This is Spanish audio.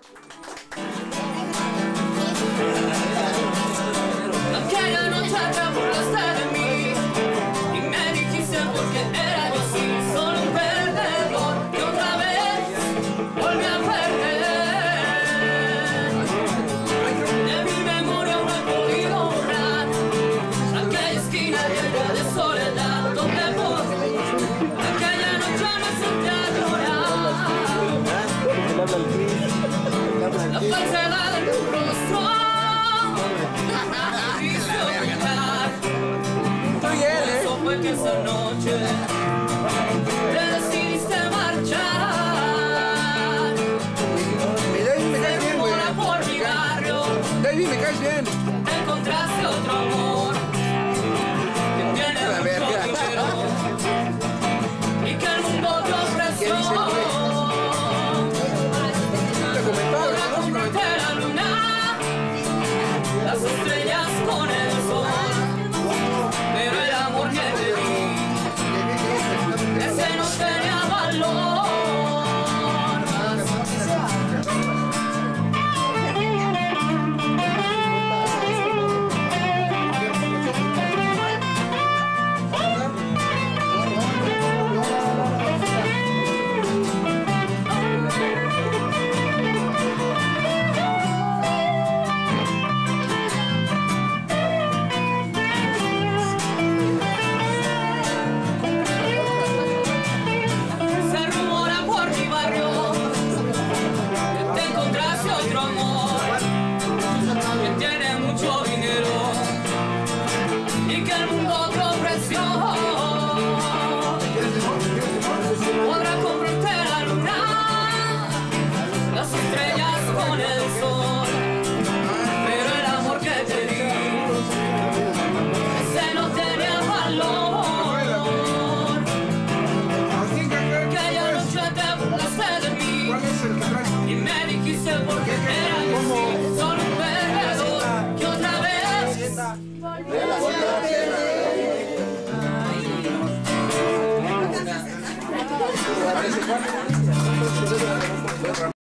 Aquella noche te burlaste de mí y me dijiste porque era yo así, solo un perdedor y otra vez volví a perder. De mi memoria no he podido borrar aquella esquina llena de soledad donde vos aquella noche me senté a llorar. La falsedad de tu rostro eso fue que esa noche te decidiste marchar. Me caes bien, güey. Por mi barrio, David, me caes bien. encontraste otro amor que tiene mucho dinero y que el mundo te ofreció. Podrá comprarte la luna, las estrellas con el sol, pero el amor que te di, ese no tenía valor. Podrá comprarte la luna, las estrellas con el sol, pero el amor que te di, ese no tenía valor. Aquella noche te burlaste de mí y me dijiste porque era yo así, solo un perdedor que otra vez volvió a perder.